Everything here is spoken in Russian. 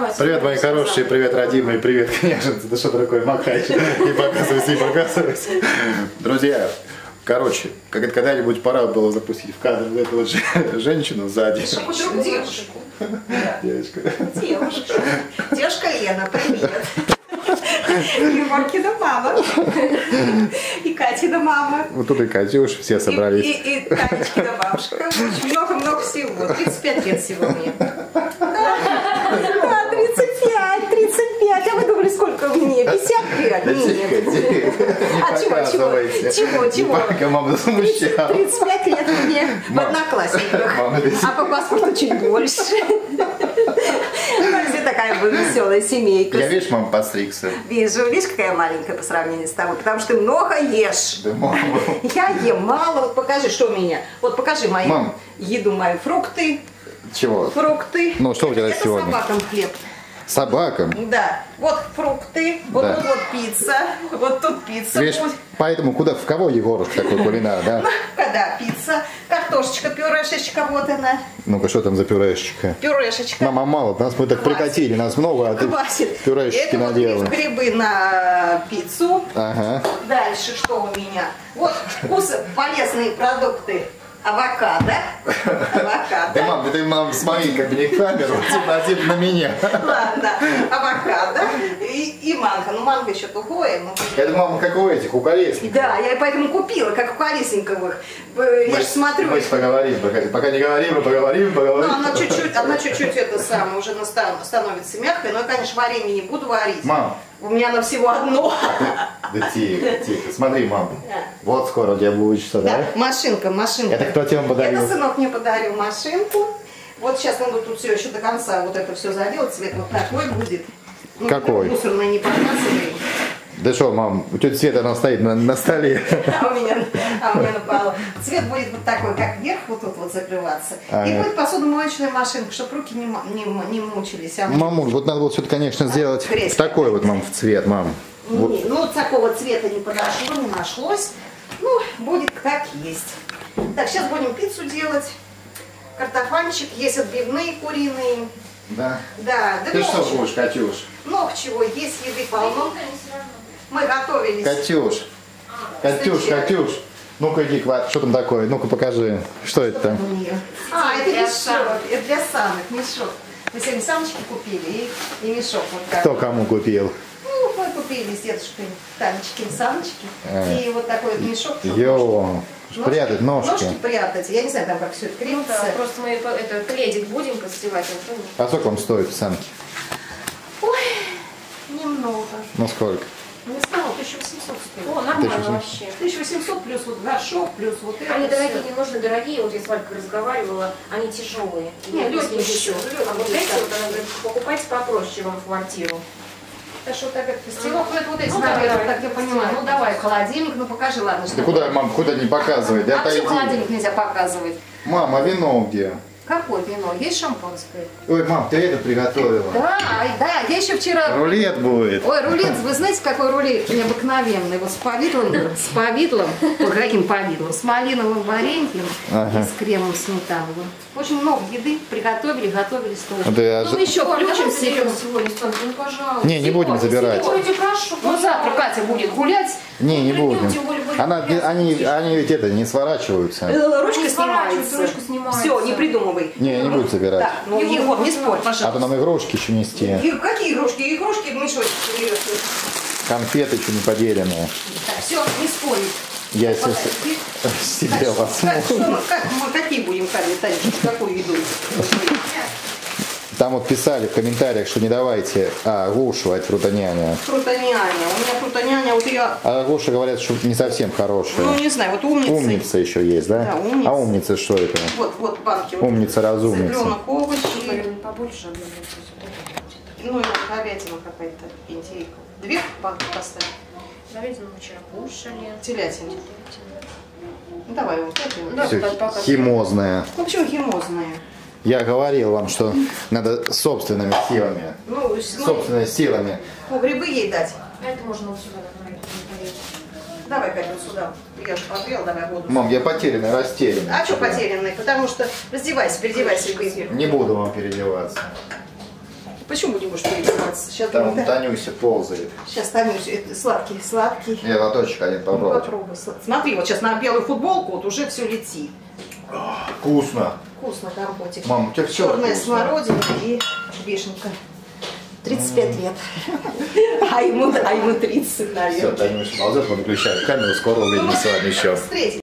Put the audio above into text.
Привет, мои хорошие, привет, родимые, привет, княженцы. Да что такое, махаешь? Не показывайся, не показывайся. Друзья, короче, когда-нибудь пора было запустить в кадр эту вот женщину сзади. Девушку. Девушка. Девушка Лена, привет. Егоркина мама. И Катина мама. Вот тут и Катюш, все собрались. И Танечкина бабушка. Много-много всего. 35 лет всего мне. Да, 35. А вы думали, сколько мне? 55? Нет. А чего? Пока мама замущала. 35 лет мне в одноклассниках. А по паспорту чуть больше. Все такая была веселая семейка. Я, видишь, мама постригся. Вижу, видишь, какая маленькая по сравнению с тобой, потому что ты много ешь. Да, мама. Я ем мало. Вот покажи, что у меня. Вот покажи мою Мам. еду, мои фрукты. Чего? Фрукты. Ну, что у тебя это сегодня? собакам хлеб. Собакам? Да. Вот фрукты, вот Да. тут вот пицца, вот тут пицца. Видишь, будет. поэтому в кого Егорушка такой кулинар, да? Когда пицца, картошечка, пюрешечка, вот она. Ну-ка, что там за пюрешечка? Пюрешечка. Мама, мало, нас мы так Хватит. прикатили, нас много, а ты Хватит. пюрешечки Это вот наделала. грибы на пиццу. Ага. Дальше что у меня? Вот полезные продукты. Авокадо. Да, мам, ты, мам, смотри, как бы не камеру, типа на меня. Ладно, авокадо и манго. Ну, манго еще тухое. Это, мама, как у этих, у колесников. Да, я поэтому купила, как у колесниковых. Я же смотрю. Мы поговорим, пока не говорим, мы поговорим. Ну, она чуть-чуть это самое, уже становится мягкой, но я, конечно, варенье не буду варить. Мам. У меня оно всего одно. Да тихо. Смотри, мам. Вот скоро у тебя будет что, да? Да, машинка. Это кто тебе подарил? Это сынок мне подарил машинку. Вот сейчас надо тут все еще до конца вот это все заделать. Цвет вот такой будет. Ну, Какой? Мусорный не показывай. Да что, мам, у тети Света она стоит на столе. А у меня на полу. Цвет будет вот такой, как вверх, вот тут вот закрываться. Ага. И будет посудомоечная машинка, чтобы руки не мучились. Мамуль, вот надо было все-то, конечно, сделать Грязь. в такой вот, мам, в цвет, мам. Вот. Ну, такого цвета не подошло, не нашлось. Ну, будет как есть. Так, сейчас будем пиццу делать. Картофанчик, есть отбивные куриные. Да. Да, Ты много что чего. будешь, Катюш? Много чего, есть еды полно. Мы готовились. Катюш. Ну-ка иди, что там такое? Ну-ка покажи. Что это там? Это мешок. Это для самок, мешок. Мы сегодня самочки купили и мешок вот так. Кто кому купил? Ну, мы купили с дедушкой Танечкин самочки. И вот такой вот мешок. чтобы Йо, прятать ножки. Ножки прятать. Я не знаю, там как все это Ну да, крепится. просто мы это пледик будем постилать. А сколько вам стоит самки? Ой, немного. Ну сколько? Не знаю, 1800 стоит. О, нормально 1800. вообще. 1800 плюс вот горшок, плюс вот это. Они всё. дорогие, не нужно дорогие. Вот я с Валькой разговаривала, они тяжелые. Не, легкие еще. еще, А вот эти вот, она говорит, покупайте попроще вам в квартиру. Так что так как постелок, вот эти, Ну, наверное, давай. так я понимаю. Ну давай, холодильник, ну покажи, ладно. Да куда, мам, куда не показывай? Да А почему отойди. холодильник нельзя показывать? Мам, а вино где? Какое вино? Есть шампанское? Ой, мам, ты это приготовила. Да, я еще вчера... Рулет будет. Ой, рулет, вы знаете, какой рулет необыкновенный? Вот с повидлом, вот каким повидлом? С малиновым вареньем и с кремом сметановым. В общем, много еды приготовили, готовили столько. Да, Ну, еще включим себе себе. сегодня, Станка, ну пожалуйста. Не будем забирать. Сегодня прошу, Ну, завтра Катя будет гулять, Не будем. Придёмте, Оля, будет Они ведь это не сворачиваются. ручка сворачивается, снимается. ручка снимается. Все, не придумывай. Не будут забирать. Так, ну, Егор, не спорь, А то пожалуйста. нам игрушки еще нести. Какие игрушки? Игрушки в мешочек берешь. Конфеты еще не поделенные. Так, все, не спорить. Я себе возьму. Какие будем кормить, Танечка, какую еду? Там вот писали в комментариях, что не давайте агушу фрутоняня. Фрутоняня. У меня фрутоняня, вот я, А агуша говорят, что не совсем хорошая. ну не знаю, вот умница. Умница еще есть, да? Да, умница. А умница что это? Вот банки. Вот. Умница-разумница. Цыпленок, овощи. Наверное, побольше одной. Ну и вот говядина какая-то, индейка. 2 банки поставь. Говядину мы вчера кушали. Телятина. Ну давай вот это. Да. Все пока. химозное. Ну почему химозная? Я говорил вам, что надо собственными силами. Ну, Собственными силами. грибы ей дать. А это можно вот сюда наверное, полезть. Давай, Катя, вот сюда. Я же подвел, давай воду. Мам, я потерянный, растерянный. А что потерянный? Потому что раздевайся, переодевайся и выпей. Не буду вам переодеваться. Почему не можешь переливаться? Сейчас, Там Танюся ползает. Сейчас Танюся, это сладкий, сладкий. Я лоточек один попробую. Попробуй. Смотри, вот сейчас на белую футболку вот уже все летит. Вкусно. Вкусно компотик. Мам, у тебя все Черная вкусно. смородина и вишенка. 35 лет. А ему 30, Все, наверное. Танюша ползет, выключает камеру, скоро увидимся с вами еще. Встретимся.